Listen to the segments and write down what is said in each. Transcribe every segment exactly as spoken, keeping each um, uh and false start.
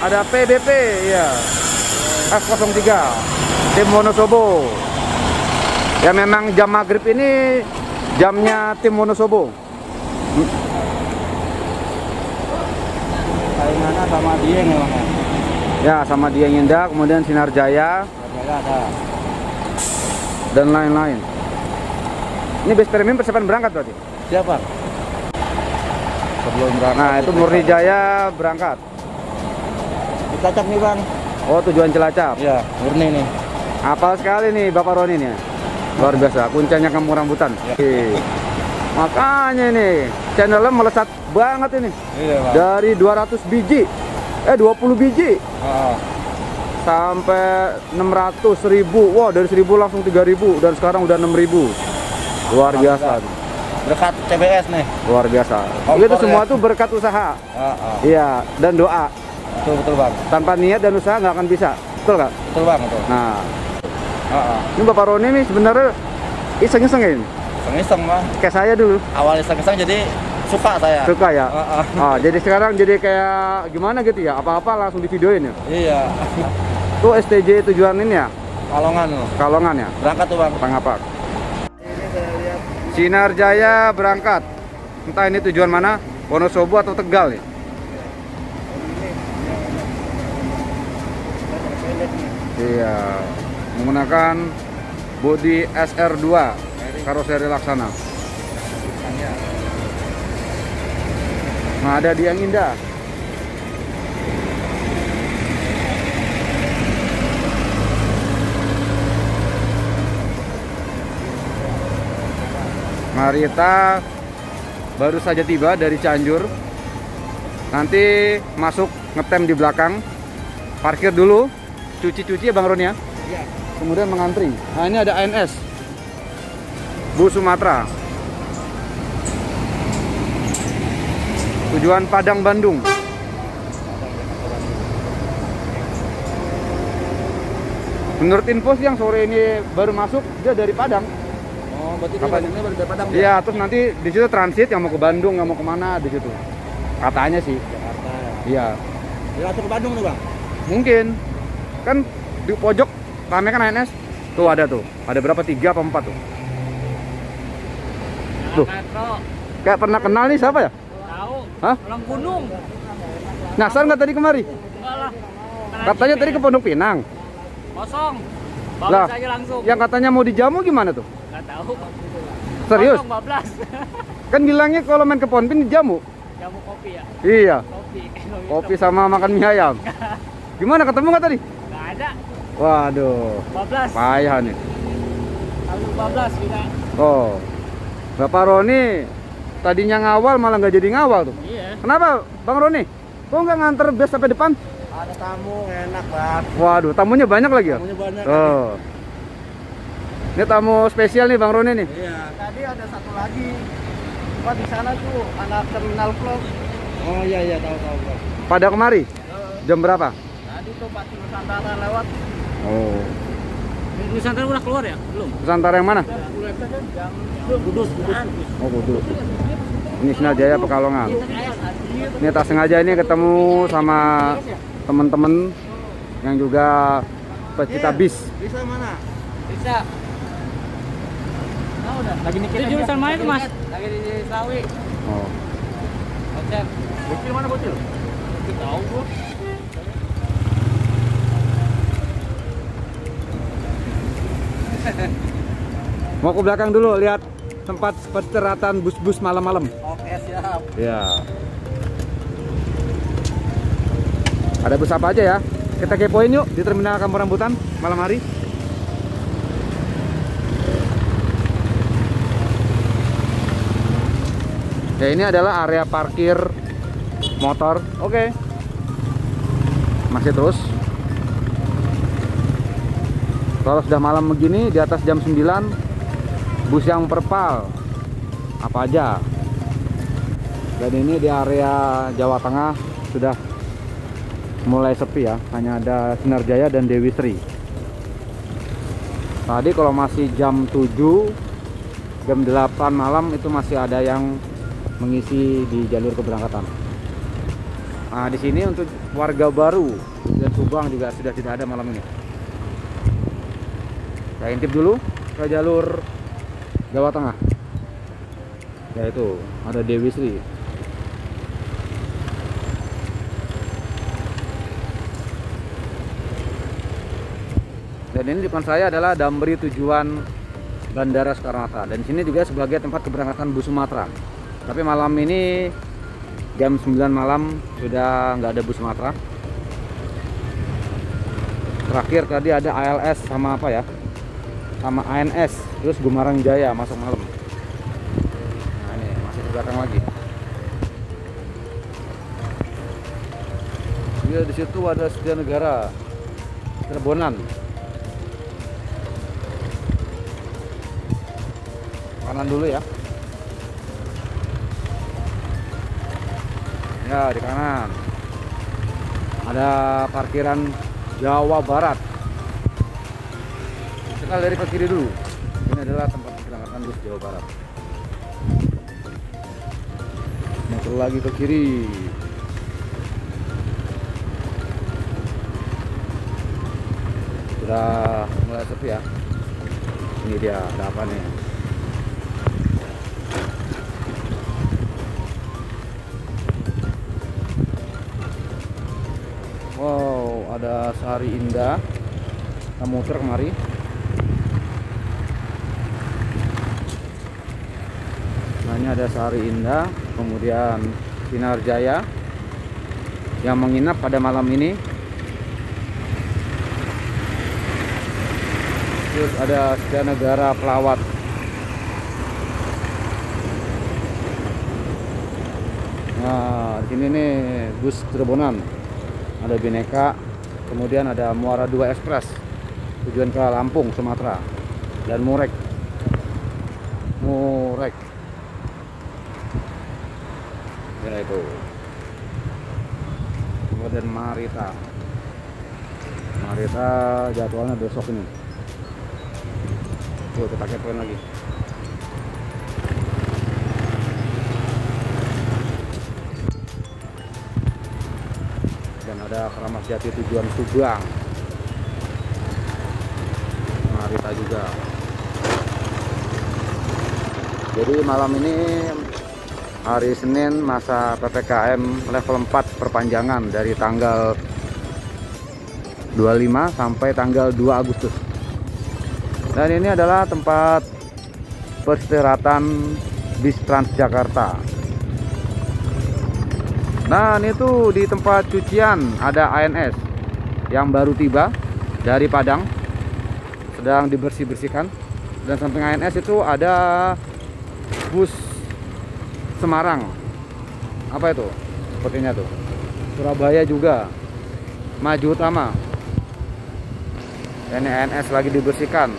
ada P B P ya. F nol tiga tim Wonosobo. Ya memang jam maghrib ini jamnya tim Wonosobo. Saingannya sama Dieng ya, Bang. Ya, sama Dieng Indah, kemudian Sinar Jaya, Jaya ada. dan lain-lain. Ini base premium persiapan berangkat berarti? Siapa? Sebelum berangkat. Nah, itu Murni Jaya berangkat. Cilacap nih, Bang. Oh, tujuan Cilacap. Iya, murni nih. Hafal sekali nih Bapak Roni nih. Luar biasa, kuncinya Kampung Rambutan. Ya. Oke. Makanya nih, channelnya melesat banget ini. Iya, Bang. Dari dua ratus biji, eh dua puluh biji, Oh. sampai enam ratus ribu. Wow, dari seribu langsung tiga ribu, dan sekarang udah enam ribu. Luar biasa. Berkat C B S nih. Luar biasa. Kompor Itu semua ya? tuh berkat usaha. Oh, oh. Iya, dan doa. Betul, betul, Bang. Tanpa niat dan usaha nggak akan bisa. Betul nggak? Betul, Bang, betul. Nah, Oh, oh. ini Bapak Roni nih sebenarnya iseng-iseng ini. Iseng-iseng, Bang. Kayak saya dulu. Awal iseng-iseng jadi suka saya. Suka ya? Oh, oh. Ah, jadi sekarang jadi kayak gimana gitu ya? Apa-apa langsung divideoin ya? Iya. Tuh S T J tujuan ini ya? Kalongan loh. Kalongan ya? Berangkat tuh, Bang. Pangapak. Ini saya lihat. Sinar Jaya berangkat. Entah ini tujuan mana? Wonosobo atau Tegal ya? Iya. Menggunakan bodi S R dua karoseri Laksana. Nah, ada Dieng Indah. Marita baru saja tiba dari Cianjur. Nanti masuk ngetem di belakang. Parkir dulu, cuci-cuci ya Bang Roni ya. Iya. Kemudian mengantri. Nah, ini ada A N S Bus Sumatera. Tujuan Padang Bandung. Menurut info sih yang sore ini baru masuk, dia dari Padang. Oh, berarti Apa? ini baru dari Padang. Iya, terus nanti di situ transit yang mau ke Bandung, yang mau kemana di situ. Katanya sih. Jakarta. Iya. Dia langsung ke Bandung tuh, Bang. Mungkin. Kan di pojok rame kan A N S. Tuh ada tuh. Ada berapa? Tiga apa empat tuh? Tuh. Kayak pernah kenal nih siapa ya? Tahu. Hah? Orang gunung. Nyasar nggak tadi kemari? Enggak lah. Katanya tadi ke Pondok Pinang. Kosong. Lah, Bablas aja langsung. yang katanya mau dijamu gimana tuh? Enggak tahu. Serius? Kosong bablas. Kan bilangnya kalau main ke Pondok Pinang dijamu. Jamu kopi ya. Iya. Kopi. Kopi sama makan mie ayam. Gimana, ketemu nggak tadi? Enggak ada. Waduh. Bablas. Payah nih. Lalu bablas kita. Oh. Bapak Roni tadinya ngawal malah nggak jadi ngawal tuh. Iya. Kenapa Bang Roni? Kok nggak nganter bus sampai depan? Ada tamu, enak, Bang. Waduh, tamunya banyak lagi ya? Tamunya banyak. Oh. Ini tamu spesial nih Bang Roni nih. Iya. Tadi ada satu lagi. Wah, di sana tuh anak terminal vlog. Oh iya iya, tahu tahu, Bang. Pada kemari? Jam berapa? Tadi tuh Pak Nusantara lewat. Oh. Nusantara udah keluar ya? Belum. Nusantara yang mana? Kudus, kudus. Oh, Kudus. Ini Sinar Jaya Pekalongan. Ini tak sengaja ini ketemu sama teman-teman yang juga pecinta bis. Bisa mana? Bisa. Nah, udah. Lagi mikir. Itu jurusan mana tuh, Mas? Lagi di Sawi. Oh. Bocil. Bocil mana bocil? Enggak tahu gua. Mau ke belakang dulu lihat tempat peristirahatan bus-bus malam-malam. Oke, siap. Ya. Ada bus apa aja ya? Kita kepoin yuk di Terminal Kampung Rambutan malam hari. Ya, ini adalah area parkir motor. Oke. Masih terus. Kalau sudah malam begini di atas jam sembilan, bus yang perpal apa aja. Dan ini di area Jawa Tengah sudah mulai sepi ya, hanya ada Sinar Jaya dan Dewi Sri. Tadi kalau masih jam tujuh, jam delapan malam itu masih ada yang mengisi di jalur keberangkatan. Nah, di sini untuk warga baru dan Subang juga sudah tidak ada malam ini. Saya intip dulu ke jalur Jawa Tengah. Yaitu ada Dewi Sri. Dan ini di depan saya adalah Damri tujuan Bandara Soekarno-Hatta. Dan sini juga sebagai tempat keberangkatan bus Sumatera. Tapi malam ini jam sembilan malam sudah nggak ada bus Sumatera. Terakhir tadi ada A L S sama apa ya? Sama A N S, terus Gumarang Jaya masuk malam. Nah, ini masih di belakang lagi. Dia di situ ada Setia Negara, Cirebonan. Kanan dulu ya. Ya, di kanan ada parkiran Jawa Barat. Kita dari ke kiri dulu. Ini adalah tempat keberangkatan bus Jawa Barat. Muter lagi ke kiri. Sudah mulai sepi ya. Ini dia, ada apa nih? Wow, ada Sari Indah. Kita muter kemari. Nah, ini ada Sari Indah, kemudian Sinar Jaya yang menginap pada malam ini. Terus ada Setia Negara Pelawat. Nah, di sini nih bus Cirebonan. Ada Bhinneka, kemudian ada Muara dua Express tujuan ke Lampung, Sumatera, dan Murek. Murek. Ya itu. Kemudian Marita. Marita jadwalnya besok ini. Tuh, kita kepoin lagi. Dan ada Keramat Jati tujuan Subang. Marita juga. Jadi malam ini hari Senin masa P P K M level empat perpanjangan dari tanggal dua puluh lima sampai tanggal dua Agustus. Dan ini adalah tempat peristirahatan bis Transjakarta. Nah, ini tuh di tempat cucian ada A N S yang baru tiba dari Padang, sedang dibersih-bersihkan. Dan samping A N S itu ada bus Semarang. Apa itu? Sepertinya tuh. Surabaya juga. Maju Utama. Ini A N S lagi dibersihkan.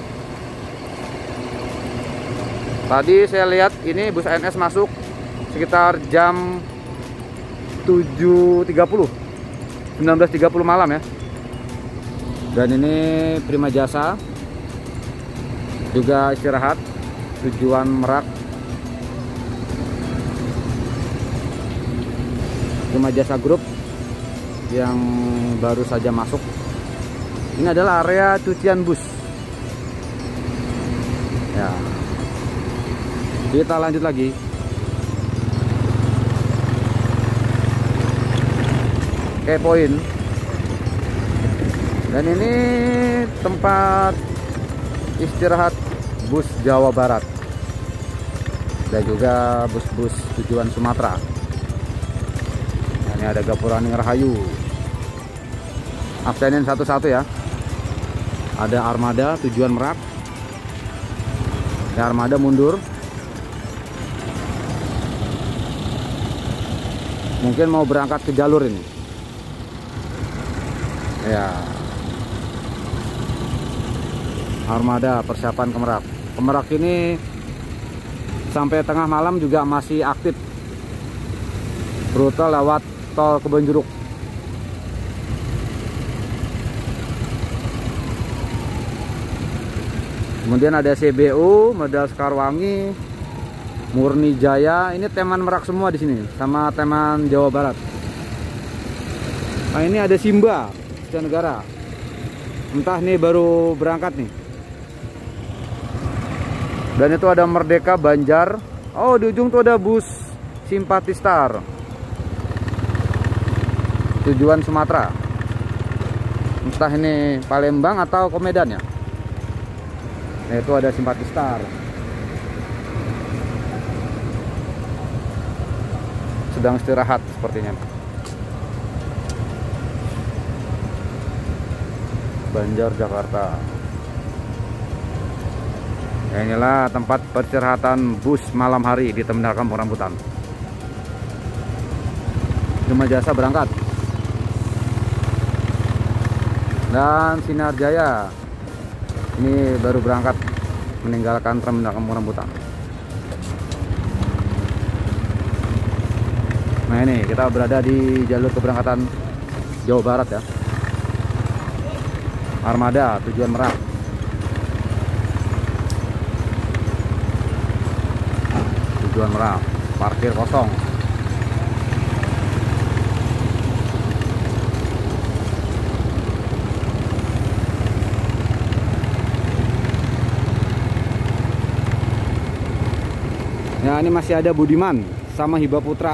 Tadi saya lihat ini bus A N S masuk sekitar jam tujuh tiga puluh, sembilan belas tiga puluh malam ya. Dan ini Prima Jasa juga istirahat tujuan Merak. Prima Jasa Group yang baru saja masuk. Ini adalah area cucian bus ya. Kita lanjut lagi. Oke, poin. Dan ini tempat istirahat bus Jawa Barat dan juga bus-bus tujuan Sumatera. Nah, ini ada Gapuraning Rahayu. Absenin satu-satu ya. Ada Armada tujuan Merak. Ada Armada mundur. Mungkin mau berangkat ke jalur ini. Ya. Armada persiapan ke Merak. Ke Merak ini sampai tengah malam juga masih aktif. Rute lewat tol Kebonjeruk. Kemudian ada C B U, Medal Sekarwangi, Murni Jaya. Ini teman Merak semua di sini, sama teman Jawa Barat. Nah ini ada Simba Negara. Entah nih baru berangkat nih. Dan itu ada Merdeka Banjar. Oh di ujung tuh ada bus Simpati Star. Tujuan Sumatera. Entah ini Palembang atau ke Medan ya. Nah itu ada Simpati Star. Sedang istirahat sepertinya. Banjar, Jakarta. Ya, inilah tempat peristirahatan bus malam hari di Terminal Kampung Rambutan. Prima Jasa berangkat. Dan Sinar Jaya ini baru berangkat meninggalkan Terminal Kampung Rambutan. Nah ini kita berada di jalur keberangkatan Jawa Barat ya. Armada tujuan Merak. Tujuan Merak, parkir kosong. Ya ini masih ada Budiman sama Hiba Putra.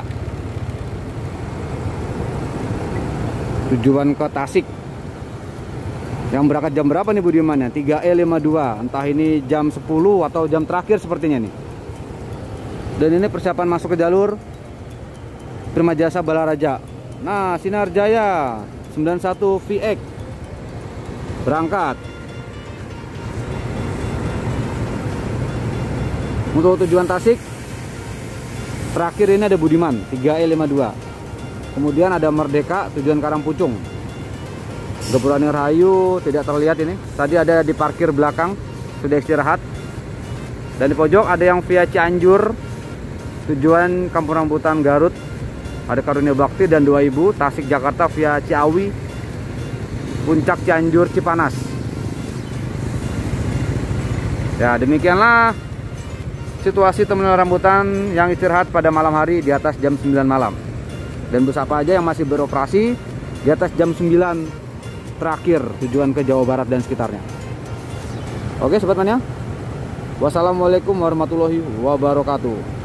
Tujuan ke Tasik. Yang berangkat jam berapa nih Budiman ya? tiga E lima dua. Entah ini jam sepuluh atau jam terakhir sepertinya nih. Dan ini persiapan masuk ke jalur Prima Jasa Balaraja. Nah, Sinar Jaya sembilan satu V X berangkat. Untuk tujuan Tasik terakhir ini ada Budiman tiga E lima dua. Kemudian ada Merdeka tujuan Karangpucung. Gapurani Rahayu tidak terlihat ini. Tadi ada di parkir belakang sudah istirahat. Dan di pojok ada yang via Cianjur tujuan Kampung Rambutan Garut. Ada Karunia Bakti dan dua ibu Tasik Jakarta via Ciawi, Puncak Cianjur Cipanas. Ya demikianlah situasi Terminal Rambutan yang istirahat pada malam hari di atas jam sembilan malam. Dan bus apa aja yang masih beroperasi di atas jam sembilan terakhir tujuan ke Jawa Barat dan sekitarnya. Oke sobat mania, wassalamualaikum warahmatullahi wabarakatuh.